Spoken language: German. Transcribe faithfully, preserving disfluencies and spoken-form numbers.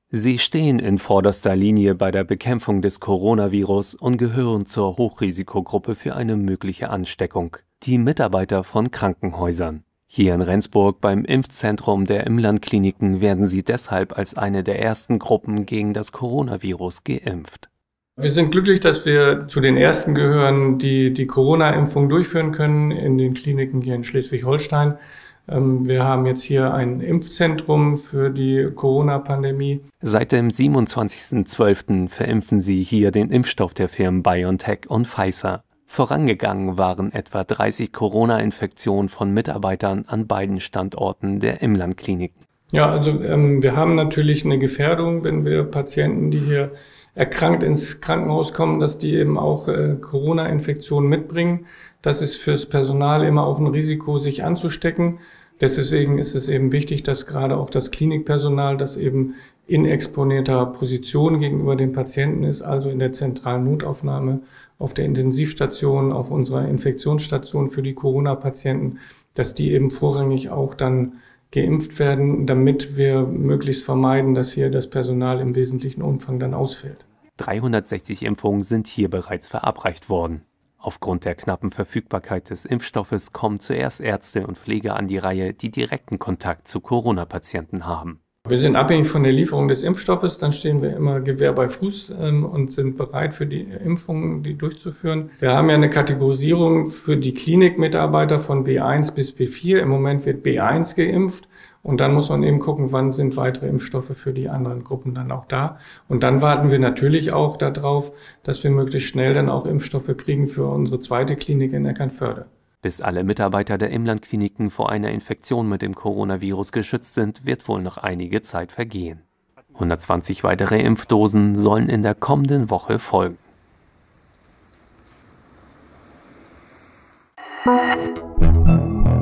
Sie stehen in vorderster Linie bei der Bekämpfung des Coronavirus und gehören zur Hochrisikogruppe für eine mögliche Ansteckung, die Mitarbeiter von Krankenhäusern. Hier in Rendsburg beim Impfzentrum der Imland-Kliniken werden sie deshalb als eine der ersten Gruppen gegen das Coronavirus geimpft. Wir sind glücklich, dass wir zu den Ersten gehören, die die Corona-Impfung durchführen können in den Kliniken hier in Schleswig-Holstein. Wir haben jetzt hier ein Impfzentrum für die Corona-Pandemie. Seit dem siebenundzwanzigsten zwölften verimpfen sie hier den Impfstoff der Firmen BioNTech und Pfizer. Vorangegangen waren etwa dreißig Corona-Infektionen von Mitarbeitern an beiden Standorten der Imland-Kliniken. Ja, also ähm, wir haben natürlich eine Gefährdung, wenn wir Patienten, die hier erkrankt ins Krankenhaus kommen, dass die eben auch äh, Corona-Infektionen mitbringen. Das ist fürs Personal immer auch ein Risiko, sich anzustecken. Deswegen ist es eben wichtig, dass gerade auch das Klinikpersonal, das eben in exponierter Position gegenüber dem Patienten ist, also in der zentralen Notaufnahme, auf der Intensivstation, auf unserer Infektionsstation für die Corona-Patienten, dass die eben vorrangig auch dann geimpft werden, damit wir möglichst vermeiden, dass hier das Personal im wesentlichen Umfang dann ausfällt. dreihundertsechzig Impfungen sind hier bereits verabreicht worden. Aufgrund der knappen Verfügbarkeit des Impfstoffes kommen zuerst Ärzte und Pfleger an die Reihe, die direkten Kontakt zu Corona-Patienten haben. Wir sind abhängig von der Lieferung des Impfstoffes, dann stehen wir immer Gewehr bei Fuß ähm, und sind bereit für die Impfungen, die durchzuführen. Wir haben ja eine Kategorisierung für die Klinikmitarbeiter von B eins bis B vier. Im Moment wird B eins geimpft und dann muss man eben gucken, wann sind weitere Impfstoffe für die anderen Gruppen dann auch da. Und dann warten wir natürlich auch darauf, dass wir möglichst schnell dann auch Impfstoffe kriegen für unsere zweite Klinik in Eckernförde. Bis alle Mitarbeiter der Imland-Kliniken vor einer Infektion mit dem Coronavirus geschützt sind, wird wohl noch einige Zeit vergehen. hundertzwanzig weitere Impfdosen sollen in der kommenden Woche folgen. Musik